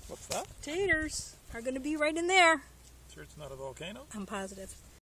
What's that? Taters are going to be right in there. Sure it's not a volcano? I'm positive.